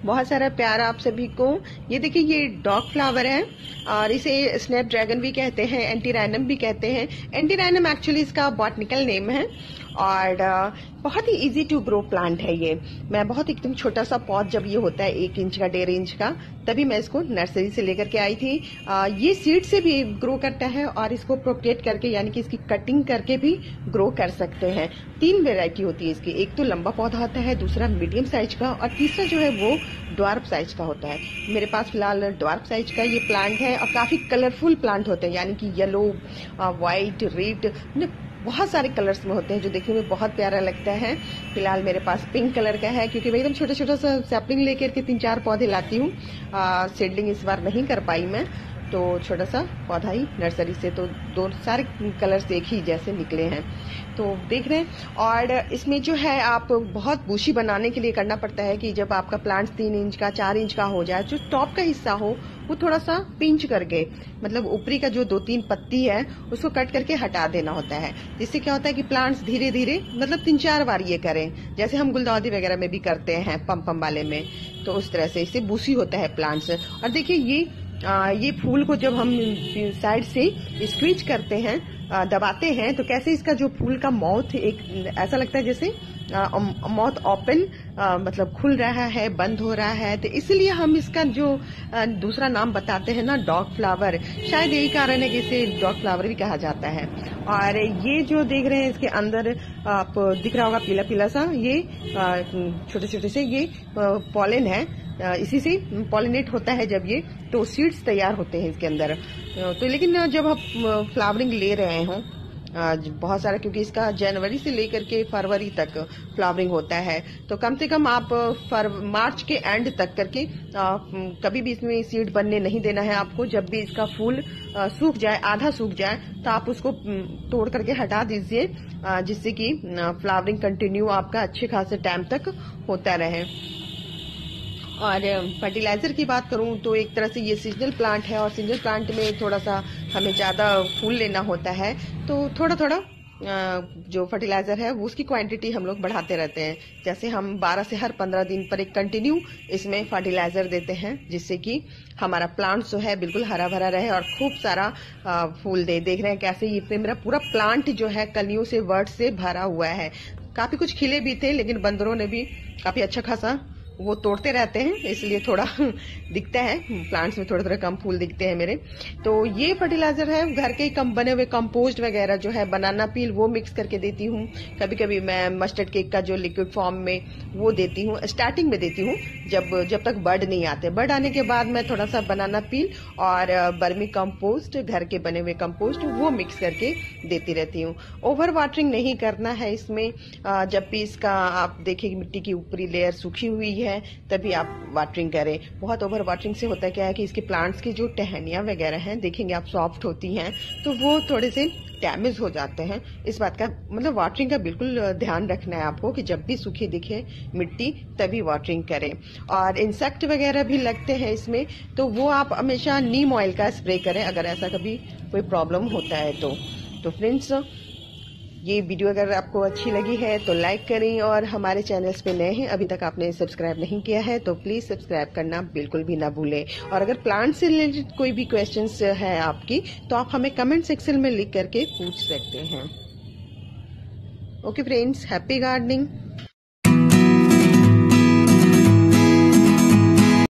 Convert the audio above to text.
बहुत सारा प्यार आप सभी को। ये देखिए, ये डॉग फ्लावर है और इसे स्नैप ड्रैगन भी कहते हैं, एंटीराइनम भी कहते हैं। एंटीराइनम एक्चुअली इसका बॉटनिकल नेम है और बहुत ही इजी टू ग्रो प्लांट है ये। मैं बहुत एकदम छोटा सा पॉट, जब ये होता है 1 इंच का 1.5 इंच का, तभी मैं इसको नर्सरी से लेकर के आई थी। ये सीड से भी ग्रो करता है और इसको प्रोपगेट करके यानी कि इसकी कटिंग करके भी ग्रो कर सकते हैं। 3 वेराइटी होती है इसकी, एक तो लंबा पौधा होता है, दूसरा मीडियम साइज का और तीसरा जो है वो ड्वार्फ साइज का होता है। मेरे पास फिलहाल ड्वार्फ साइज का ये प्लांट है और काफी कलरफुल प्लांट होते हैं, यानी कि येलो, व्हाइट, रेड, बहुत सारे कलर्स में होते हैं जो देखने में बहुत प्यारा लगता है। फिलहाल मेरे पास पिंक कलर का है क्योंकि मैं एकदम छोटा छोटा सा सैपलिंग लेकर के 3-4 पौधे लाती हूँ। सीडलिंग इस बार नहीं कर पाई मैं, तो छोटा सा पौधा ही नर्सरी से, तो 2 सारे कलर्स एक ही जैसे निकले हैं, तो देख रहे हैं। और इसमें जो है आप बहुत बूशी बनाने के लिए करना पड़ता है कि जब आपका प्लांट 3 इंच का 4 इंच का हो जाए, जो टॉप का हिस्सा हो वो थोड़ा सा पिंच करके, मतलब ऊपरी का जो 2-3 पत्ती है उसको कट करके हटा देना होता है। जिससे क्या होता है कि प्लांट्स धीरे धीरे, मतलब 3-4 बार ये करें, जैसे हम गुलदाउदी वगैरह में भी करते हैं पम वाले में, तो उस तरह से इससे बूसी होता है प्लांट्स। और देखिए ये फूल को जब हम साइड से स्क्वीज करते हैं, दबाते हैं, तो कैसे इसका जो फूल का माउथ एक ऐसा लगता है जैसे माउथ ओपन, मतलब खुल रहा है, बंद हो रहा है। तो इसलिए हम इसका जो दूसरा नाम बताते हैं ना, डॉग फ्लावर, शायद यही कारण है कि इसे डॉग फ्लावर भी कहा जाता है। और ये जो देख रहे हैं इसके अंदर आप दिख रहा होगा पीला पीला सा, ये छोटे छोटे से ये पॉलन है, इसी से पॉलिनेट होता है जब ये, तो सीड्स तैयार होते हैं इसके अंदर। तो लेकिन जब आप फ्लावरिंग ले रहे हो बहुत सारा, क्योंकि इसका जनवरी से लेकर के फरवरी तक फ्लावरिंग होता है, तो कम से कम आप मार्च के एंड तक करके कभी भी इसमें सीड बनने नहीं देना है आपको। जब भी इसका फूल सूख जाए, आधा सूख जाए, तो आप उसको तोड़ करके हटा दीजिए, जिससे कि फ्लावरिंग कंटिन्यू आपका अच्छे खासे टाइम तक होता रहे। और फर्टिलाइजर की बात करूं तो एक तरह से ये सीजनल प्लांट है और सीजनल प्लांट में थोड़ा सा हमें ज्यादा फूल लेना होता है, तो थोड़ा थोड़ा जो फर्टिलाइजर है वो उसकी क्वांटिटी हम लोग बढ़ाते रहते हैं। जैसे हम 12 से हर 15 दिन पर एक कंटिन्यू इसमें फर्टिलाइजर देते हैं, जिससे कि हमारा प्लांट जो है बिल्कुल हरा भरा रहे और खूब सारा फूल दे। देख रहे हैं कैसे ये मेरा पूरा प्लांट जो है कलियों से, वर्ड से भरा हुआ है। काफी कुछ खिले भी थे, लेकिन बंदरों ने भी काफी अच्छा खासा वो तोड़ते रहते हैं, इसलिए थोड़ा दिखता है प्लांट्स में, थोड़े थोड़े कम फूल दिखते हैं मेरे। तो ये फर्टिलाइजर है, घर के ही कम बने हुए कंपोस्ट वगैरह जो है, बनाना पील, वो मिक्स करके देती हूँ। कभी कभी मैं मस्टर्ड केक का जो लिक्विड फॉर्म में वो देती हूँ, स्टार्टिंग में देती हूँ, जब तक बर्ड नहीं आते। बर्ड आने के बाद मैं थोड़ा सा बनाना पील और बर्मी कंपोस्ट, घर के बने हुए कंपोस्ट, वो मिक्स करके देती रहती हूँ। ओवर वाटरिंग नहीं करना है इसमें। जब भी इसका आप देखें मिट्टी की ऊपरी लेयर सूखी हुई है तभी आप वाटरिंग करें। बहुत ओवर वाटरिंग से होता क्या है कि इसके प्लांट्स की जो टहनियां वगैरह हैं, देखेंगे आप, सॉफ्ट होती हैं, तो वो थोड़े से डैमेज हो जाते हैं। इस बात का मतलब वाटरिंग का बिल्कुल ध्यान रखना है आपको कि जब भी सूखी दिखे मिट्टी तभी वाटरिंग करें। और इंसेक्ट वगैरह भी लगते हैं इसमें, तो वो आप हमेशा नीम ऑयल का स्प्रे करें अगर ऐसा कभी कोई प्रॉब्लम होता है तो फ्रेंड्स, ये वीडियो अगर आपको अच्छी लगी है तो लाइक करें, और हमारे चैनल्स पे नए हैं, अभी तक आपने सब्सक्राइब नहीं किया है तो प्लीज सब्सक्राइब करना बिल्कुल भी ना भूलें। और अगर प्लांट से रिलेटेड कोई भी क्वेश्चंस है आपकी, तो आप हमें कमेंट सेक्शन में लिख करके पूछ सकते हैं। Okay friends, happy gardening.